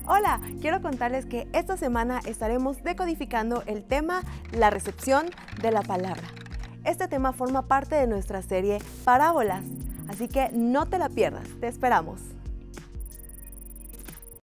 Hola, quiero contarles que esta semana estaremos decodificando el tema la recepción de la palabra. Este tema forma parte de nuestra serie Parábolas, así que no te la pierdas, te esperamos.